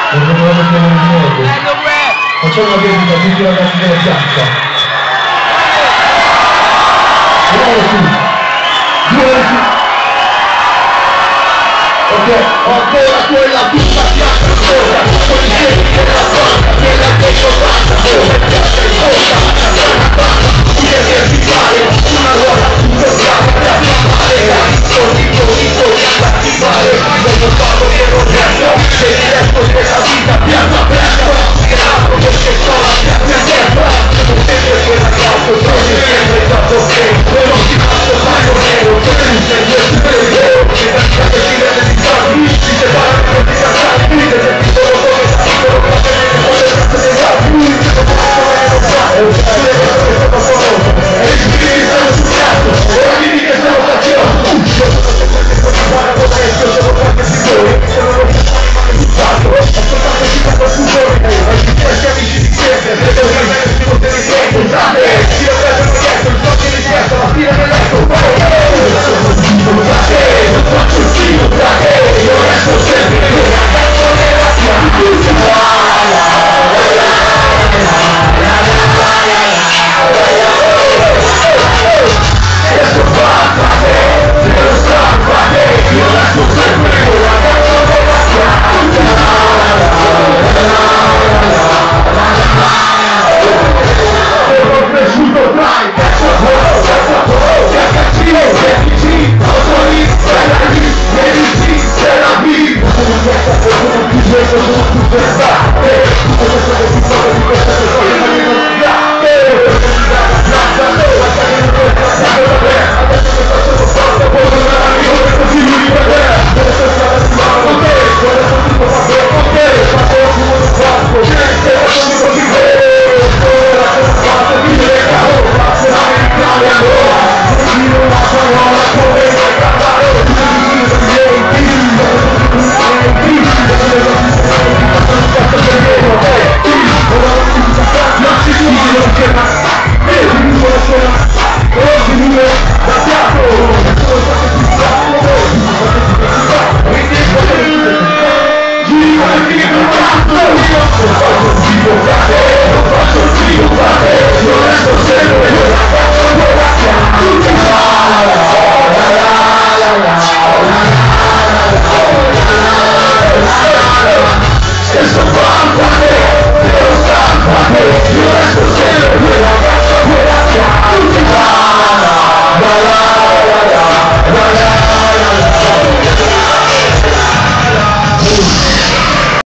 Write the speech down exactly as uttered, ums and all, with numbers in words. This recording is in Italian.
Non potevamo chiamare niente. Facciamo una vendita a tutti i ragazzi della piazza. Due su. Due su. Ok, ancora quella tutta piazza ancora. Con i piedi della banda, quella che comanda. Come piazza in bocca, una banda. Un esercitare, una ruota, tutto bravo per attivare. Così, così, così, attivare. Non lo farò che non resto. Se il resto della vita piazza aperta. Grazie perché sono la piazza aperta. Non sempre quella causa, trovi sempre troppo freddo. Però ti faccio fare nero, che tu sei il superiore. Che da piazza ti vede di salvi, ti separa per ti cacciare. Ti vede di solo come sta, solo come sta, come sta, come sta, come sta, come sta, come sta, e il spirito è sul cazzo, e dimmi che sono fazioso. Io sono sempre che sono buona con me, io sono qualche sicuro, sono non mi fai male buttato, ho soltanto citato sul cuore, ma i stessi amici di sempre, vedo che me si potete rispetto, usate, io vedo il rietto, il so che rispetto, la fine del letto, io sono tutto, usate, non faccio il figo, usate, io resto sempre, io ragazzo nella tua Giro,